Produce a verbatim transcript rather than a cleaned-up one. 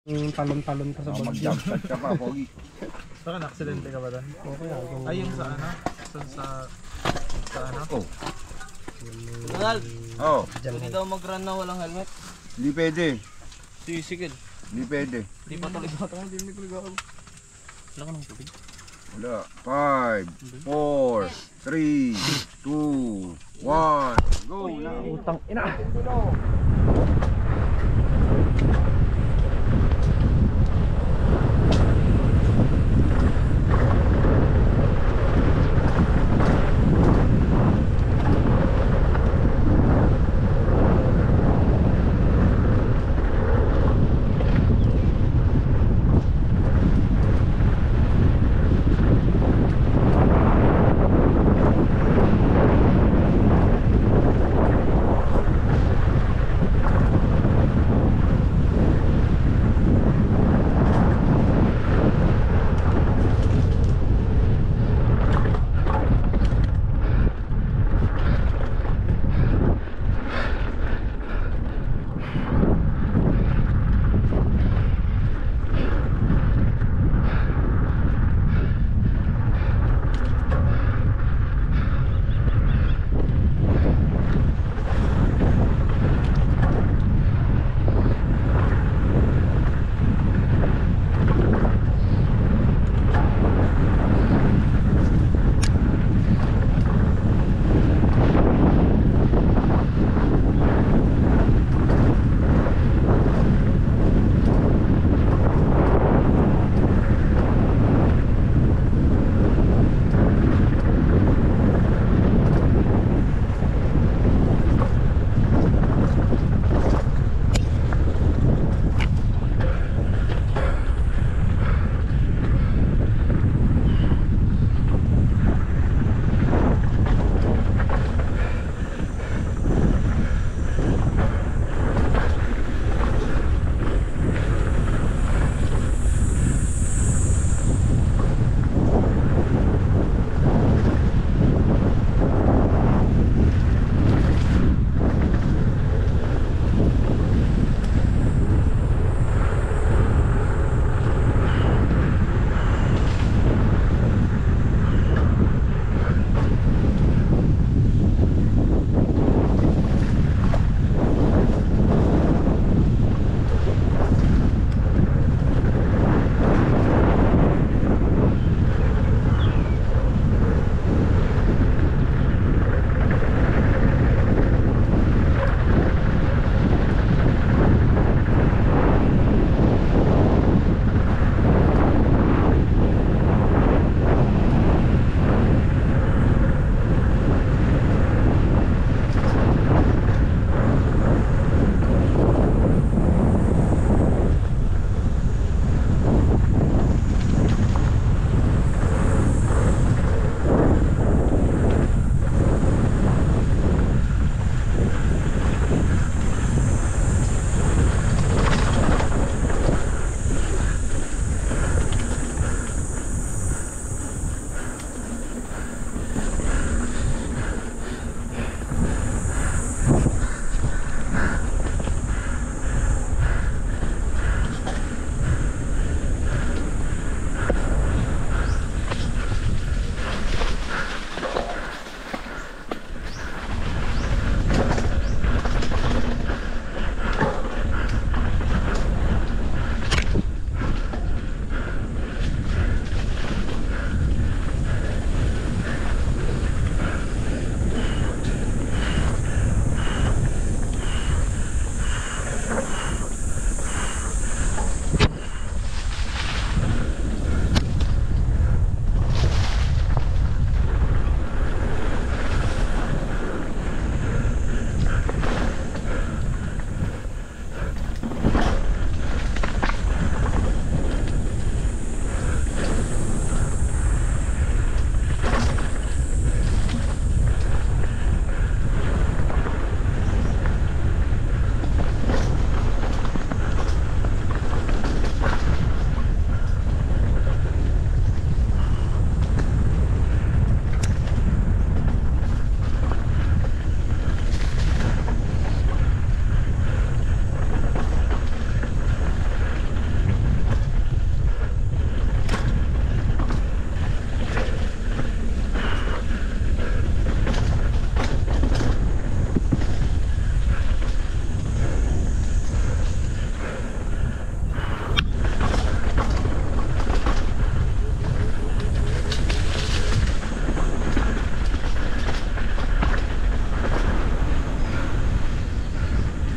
Yung talon-talon ka sa Oh, bagyo. mag-jump shot ka pa, Pogi. Baka na-aksidente ka ba doon? Okay, ako. Ay, yung sa ano? Sa, sa, sa ano? Oh. Tagal, Oh, hindi daw mag-run na walang helmet. hindi pwede. Sisikil. Hindi pwede. Hindi pa talaga ito. Hindi may kuligaw. Wala ka ng tubig. Wala. five, four, three, two, one, go na. Utang ina.